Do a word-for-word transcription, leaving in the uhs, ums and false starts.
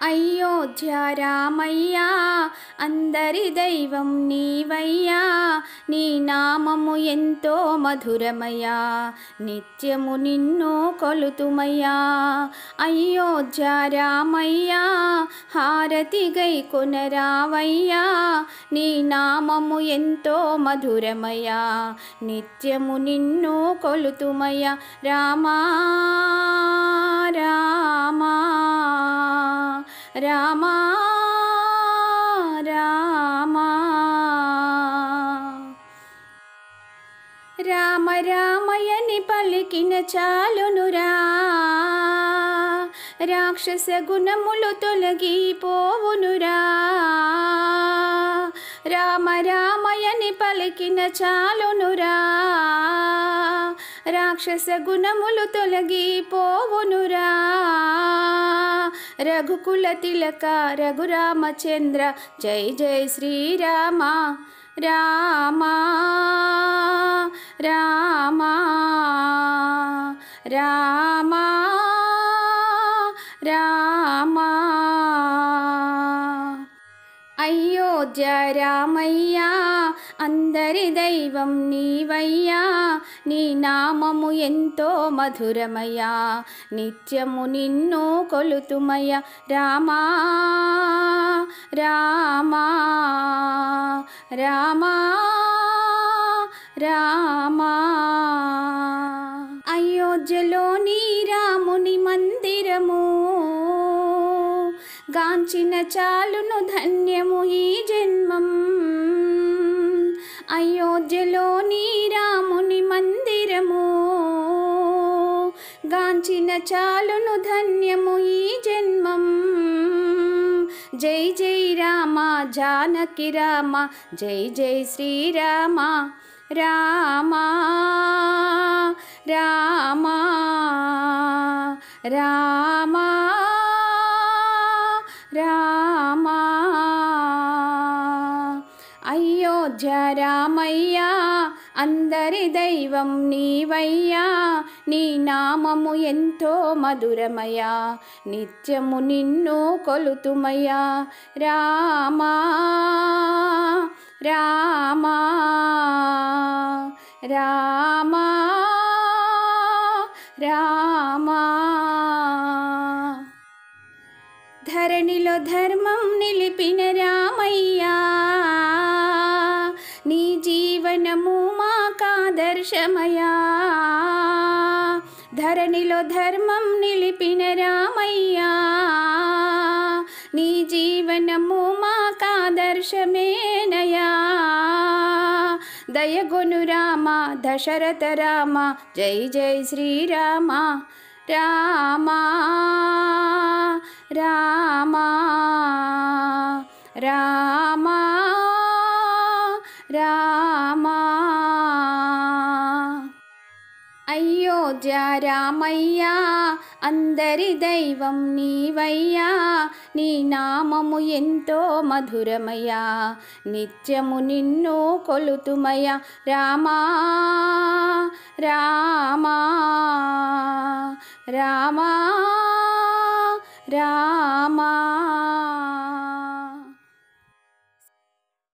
అయోధ్య రామయ్యా అందరి దైవం నీవయ్యా, నీ నామము ఎంతో మధురమయ్యా, నిత్యము నిన్ను కొలుతుమయ్యా. అయోధ్య రామయ్యా హారతి గై కొనరావయ్యా, నీ నామము ఎంతో మధురమయ్యా, నిత్యము నిన్ను కొలుతుమయ్యా. రామా రామా రామా రామా రామ రామయని పలికిన చాలునురా, రాక్షస గుణములు తొలగిపోవునురా. రామ రామయని పలికిన చాలునురా, రాక్షస గుణములు తొలగిపోవునురా. రఘుకుల తిలక రఘురామచంద్ర జై జై శ్రీరామ. రామా రామా రామా రామా అయోధ్య రామయ్యా అందరి దైవం నీవయ్యా, నీ నామము ఎంతో మధురమయ్యా, నిత్యము నిన్ను కొలుతుమయ్యా. రామా రామా రామా రామా అయోధ్యలోని రాముని మందిరము గాంచిన చాలును ధన్యము ఈ జన్మం. అయోధ్యలోని రాముని మందిరము గాంచిన చాలును ధన్యము ఈ జన్మం. జై జై రామ జానకి రామ జై జై శ్రీరామ. రామా రామా రామా రామా అయోధ్య రామయ్యా అందరి దైవం నీవయ్యా, నీ నామము ఎంతో మధురమయ్యా, నిత్యము నిన్ను కొలుతుమయ్యా. రామా రామా రామా రామా ధరణిలో ధర్మం నిలిపిన రామయ్యా, నీ జీవనము మాకాదర్శమయ్యా. ధరణిలో ధర్మం నిలిపిన రామయ్యా, నీ జీవనము మాకాదర్శమేనయా. దయగొను రామ దశరథ రామ జై జై శ్రీరామ. రామా రామా రామా రామా అయోధ్య రామయ్యా అందరి దైవం నీవయ్యా, నీ నామము ఎంతో మధురమయ్యా, నిత్యము నిన్ను కొలుతుమయ్యా. రామా రామా రామా రామా